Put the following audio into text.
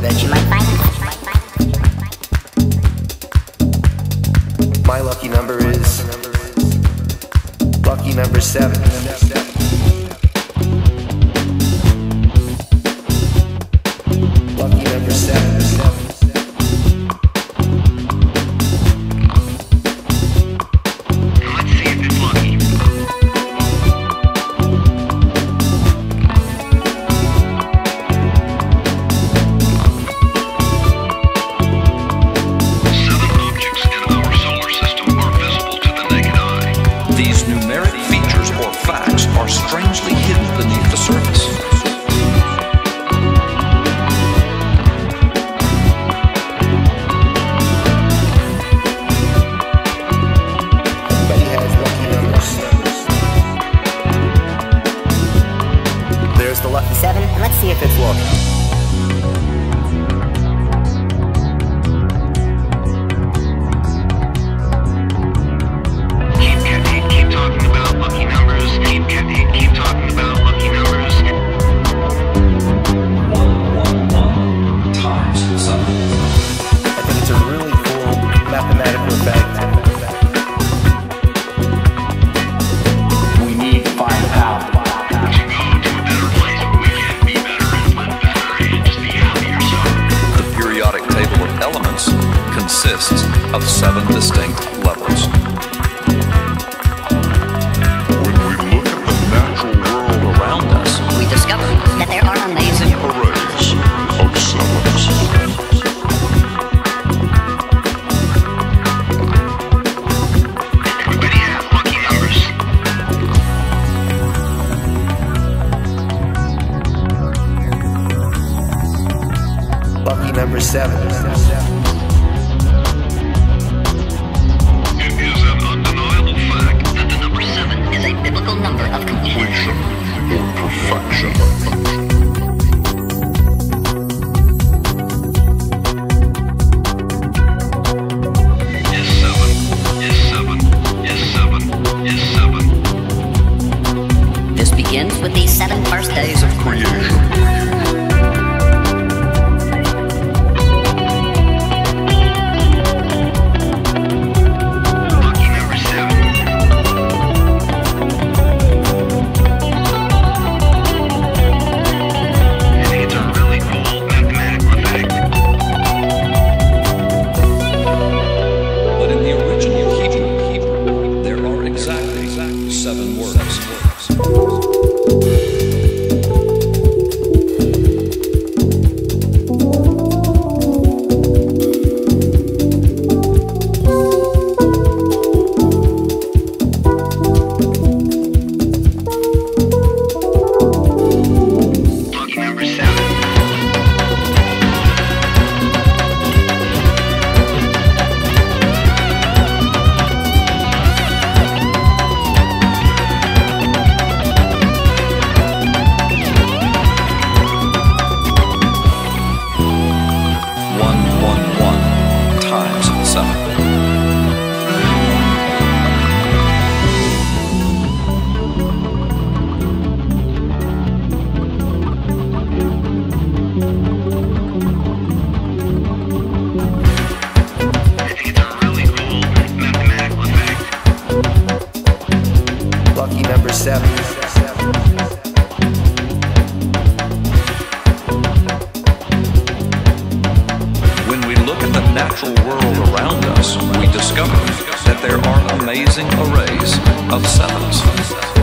that you might find. My lucky number is lucky number 7. Lucky number 7. Of 7 distinct levels. When we look at the natural world around us, we discover that there are amazing arrays of 7s. Everybody have lucky numbers. Lucky number 7. Biblical number of completion or perfection. Yes, 7. Yes, 7. Yes, 7. Yes, 7. This begins with these 7 first days of creation. natural world around us, we discover that there are amazing arrays of sevens.